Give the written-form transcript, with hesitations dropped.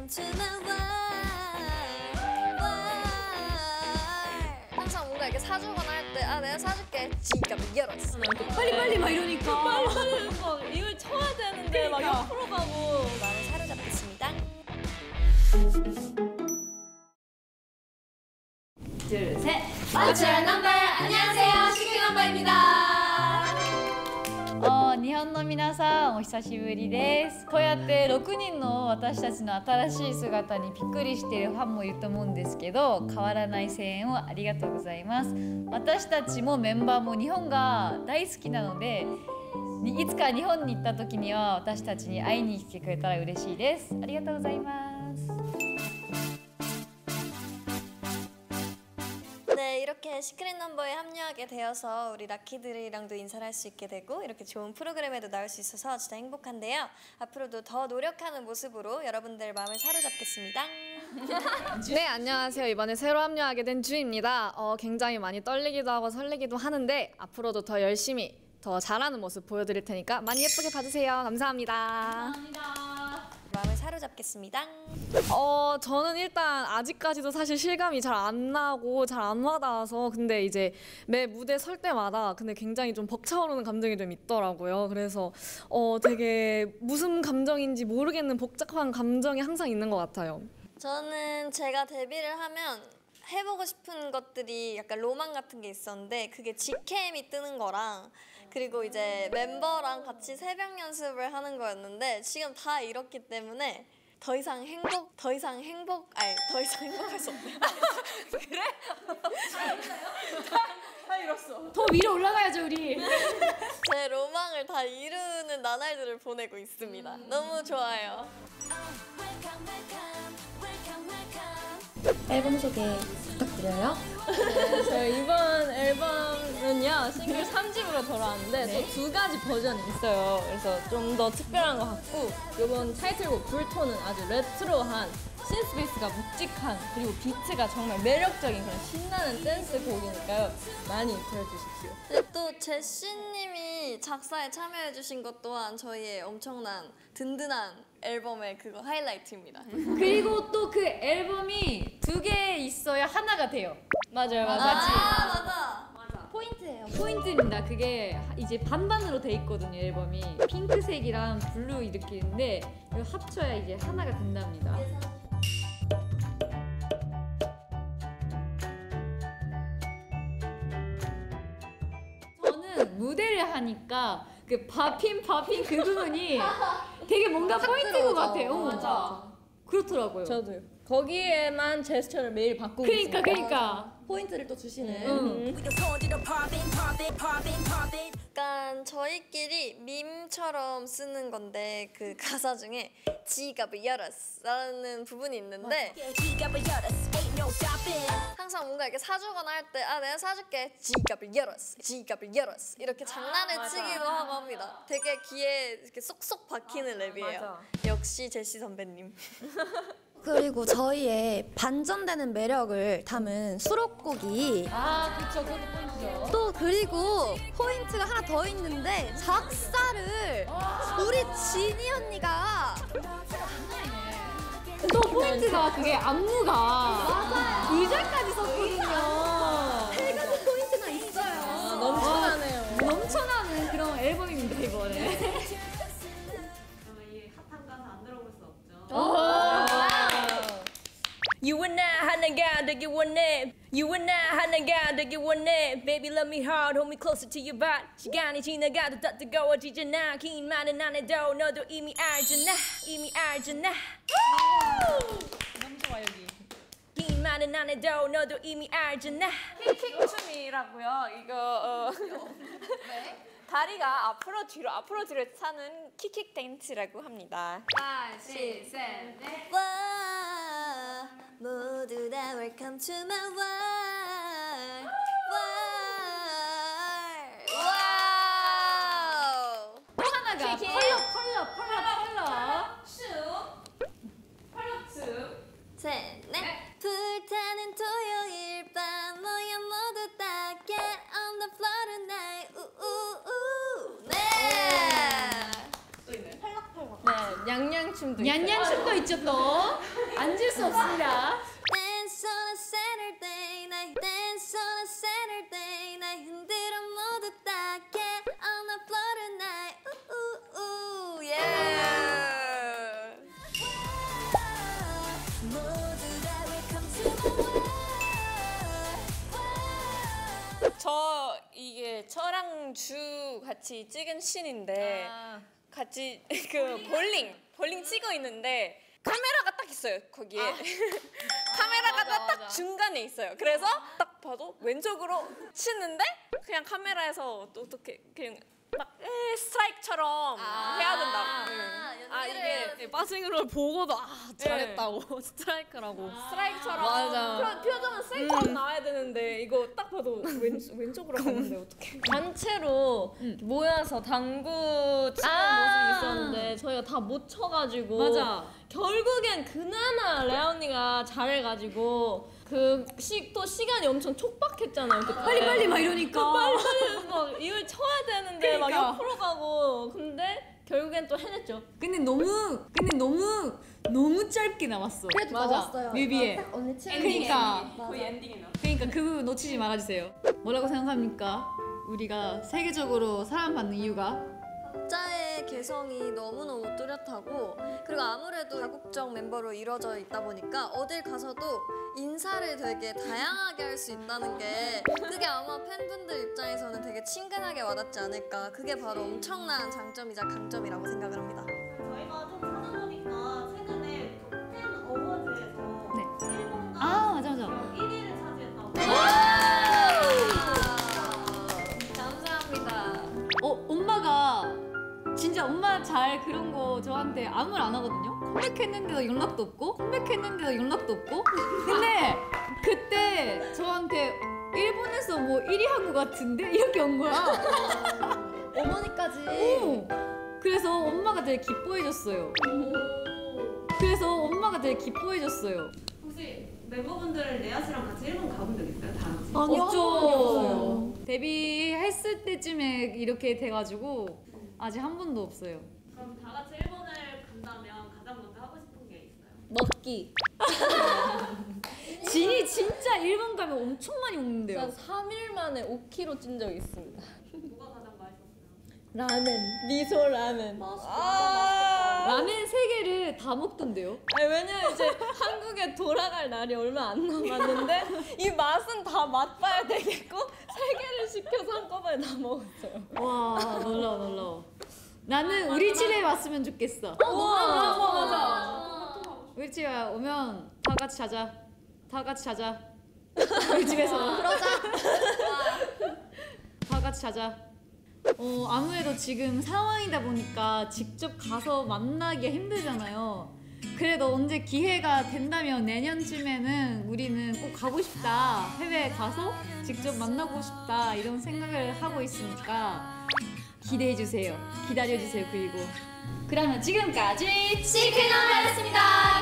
to my world. 항상 뭔가 이렇게 사주거나 할 때 아 내가 사줄게 지갑을 열었어. 빨리빨리 막 이러니까 빨리빨리 막 이걸 쳐야 되는데 막 옆으로 가고 마음을 사로잡겠습니다. 둘, 셋! What's your number? 안녕하세요, 시크 넘버입니다. 日本の皆さんお久しぶりです。こうやって6人の私たちの新しい姿にびっくりしているファンもいると思うんですけど、変わらない声援をありがとうございます。私たちもメンバーも日本が大好きなので、いつか日本に行った時には私たちに会いに来てくれたら嬉しいです。ありがとうございます。 네, 이렇게 시크릿 넘버에 합류하게 되어서 우리 라키들이랑도 인사를 할 수 있게 되고 이렇게 좋은 프로그램에도 나올 수 있어서 진짜 행복한데요. 앞으로도 더 노력하는 모습으로 여러분들 마음을 사로잡겠습니다. 네, 안녕하세요. 이번에 새로 합류하게 된 주입니다. 굉장히 많이 떨리기도 하고 설레기도 하는데 앞으로도 더 열심히 더 잘하는 모습 보여드릴 테니까 많이 예쁘게 봐주세요. 감사합니다. 감사합니다. 마음을 사로잡겠습니다. 저는 일단 아직까지도 사실 실감이 잘 안 나고 잘 안 와닿아서 근데 이제 매 무대 설 때마다 근데 굉장히 좀 벅차오르는 감정이 좀 있더라고요. 그래서 되게 무슨 감정인지 모르겠는 복잡한 감정이 항상 있는 것 같아요. 저는 제가 데뷔를 하면 해보고 싶은 것들이 약간 로망 같은 게 있었는데 그게 G캠이 뜨는 거랑 그리고 이제 멤버랑 같이 새벽 연습을 하는 거였는데 지금 다 이렇기 때문에 더 이상 행복할 수 없네. 그래? 다 이뤘어. 더 위로 올라가야죠 우리. 제 로망을 다 이루는 나날들을 보내고 있습니다. 너무 좋아요. 앨범 소개 부탁드려요. 네, 저희 이번 앨범은요 싱글 3집으로 돌아왔는데 네. 또 두 가지 버전이 있어요. 그래서 좀 더 특별한 것 같고 이번 타이틀곡 불토는 아주 레트로한 신스 베이스가 묵직한 그리고 비트가 정말 매력적인 그런 신나는 댄스 곡이니까요. 많이 들어주십시오. 네, 또 제시님이 작사에 참여해주신 것 또한 저희의 엄청난 든든한 앨범의 그거 하이라이트입니다. 그리고 또 그 앨범이 두 개 있어야 하나가 돼요. 맞아요, 맞아. 포인트예요. 포인트입니다. 그게 이제 반반으로 돼 있거든요. 앨범이 핑크색이랑 블루 이렇게 있는데 이거 합쳐야 이제 하나가 된답니다. 저는 무대를 하니까 그 바핀 그 부분이 되게 뭔가 포인트인 것 같아요. 맞아. 그렇더라고요. 저도요. 거기에만 제스처를 매일 바꾸고 있어요. 그러니까. 포인트를 또 주시네. 약간 저희끼리 밈처럼 쓰는 건데 그 가사 중에 지갑을 열었어 라는 부분이 있는데 항상 뭔가 이렇게 사주거나 할 때 아 내가 사줄게 지갑을 열었어 이렇게 장난을 치기도 하고 합니다. 되게 귀에 이렇게 쏙쏙 박히는 랩이에요. 역시 제시 선배님. 그리고 저희의 반전되는 매력을 담은 수록곡이 그쵸. 그것도 포인트죠. 또 그리고 포인트가 하나 더 있는데 작사를 우리 지니 언니가 또 포인트가 그게 안무가 의자까지 썼거든요. 세 가지 포인트가 있어요. 넘쳐나네요. 넘쳐나는 그런 앨범입니다 이번에. 이 핫한 가사 안 들어볼 수 없죠. You and I 하나가 되기 원해. You and I 하나가 되기 원해. Baby love me hard, hold me closer to your body. 시간이 지나가도 더 뜨거워지잖아. 긴 말은 안 해도 너도 이미 알잖아. 너무 좋아 여기. 긴 말은 안 해도 너도 이미 알잖아. 킥킥춤이라고요. 이거 다리가 앞으로 뒤로 차는 킥킥 댄스라고 합니다. 5, 6, 7, 8. 와 모두 다 welcome to my world. 와우. 또 하나가 컬러. 셋, 넷. 불타는 토요일 밤 모여 모두 다 get on the floor tonight. 우우우. 네. 네, 냥냥춤도 있어요. 냥냥춤도 있죠 또. 앉을 수 없습니다. Dance on a Saturday night, dance on a Saturday night. 흔들어 모두 다 get on the floor tonight. 우우우, yeah. 모두가 welcome to my world. 저 이게 저랑 주 같이 찍은 씬인데 같이 그 볼링 치고 있는데 카메라가 딱 있어요 거기에. 카메라가 딱 중간에 있어요. 그래서 딱 봐도 왼쪽으로 치는데 그냥 카메라에서 또 어떻게 그냥 막 스트라이크처럼 해야 된다고. 이게 빠지는 걸 보고도 잘했다고 스트라이크라고. 스트라이크처럼 맞아. 그런 표정은 스트라이크처럼 나와야 되는데 이거 딱 봐도 왼쪽으로 갔는데 어떡해. 단체로 모여서 당구 치는 모습이 있었는데 저희가 다 못 쳐가지고 맞아. 결국엔 그나마 레아 언니가 잘해가지고 또 시간이 엄청 촉박했잖아요. 그때. 빨리 막 이러니까. 빨리 막 이걸 쳐야 되는데 막 그러니까. 옆으로 가고 근데 결국엔 또 해냈죠. 근데 너무 짧게 남았어. 그래도 맞아. 나왔어요. 뮤비에. 딱 언니 치는 그러니까. 거의 엔딩에 나. 그러니까 그거 놓치지 말아주세요. 뭐라고 생각합니까? 우리가 세계적으로 사랑받는 이유가? 각자의 개성이 너무너무 뚜렷하고 그리고 아무래도 다국적 멤버로 이루어져 있다 보니까 어딜 가서도 인사를 되게 다양하게 할 수 있다는 게 그게 아마 팬분들 입장에서는 되게 친근하게 와닿지 않을까. 그게 바로 엄청난 장점이자 강점이라고 생각을 합니다. 저희가 좀 찾아보니까 최근에 팬 어워즈에서 네. 일본과 맞아. 1위를 차지했다고. 감사합니다. 엄마가 진짜 엄마 잘 그런 거 저한테 아무 말 안 하거든요. 컴백했는데도 연락도 없고 근데 그때 저한테 일본에서 뭐 1위 한 거 같은데 이렇게 온 거야. 어머니까지. 그래서 엄마가 되게 기뻐해줬어요. 혹시 멤버분들 레아 씨랑 같이 일본 가본 적 있어요? 다 같이? 없죠. 데뷔했을 때쯤에 이렇게 돼가지고 아직 한 번도 없어요. 그럼 다 같이 일본을 간다면 가장 먼저 하고 싶은 게 있어요? 먹기. 진이 진짜 일본 가면 엄청 많이 먹는데요. 한 3일 만에 5kg 찐 적이 있습니다. 뭐가 가장 맛있었어요? 라멘, 미소 라멘. 라멘 3개를 다 먹던데요. 아니 왜냐면 이제 한국에 돌아갈 날이 얼마 안 남았는데 이 맛은 다 맛봐야 되겠고 3개를 시켜서 한꺼번에 다 먹었어요. 와 놀라워. 나는 우리 집에 왔으면 좋겠어. 맞아. 우리 집에 오면 다 같이 자자. 우리 집에서. 다 같이 자자. 아무래도 지금 상황이다 보니까 직접 가서 만나기가 힘들잖아요. 그래도 언제 기회가 된다면 내년쯤에는 우리는 꼭 가고 싶다. 해외에 가서 직접 만나고 싶다. 이런 생각을 하고 있으니까 기대해주세요. 기다려주세요. 그리고 그러면 지금까지 시크릿 남자였습니다.